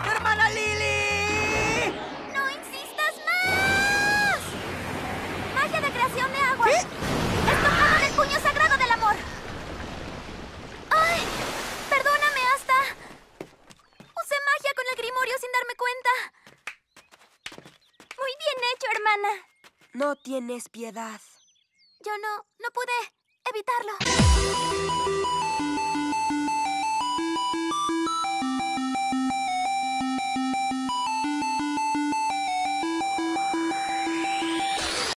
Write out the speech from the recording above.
¡Hermana Lily! ¡No insistas más! ¡Magia de creación de agua! ¿Qué? ¡Estocada del puño sagrado del amor! ¡Ay! Perdóname, Asta. Usé magia con el grimorio sin darme cuenta. Muy bien hecho, hermana. No tienes piedad. Yo no pude evitarlo.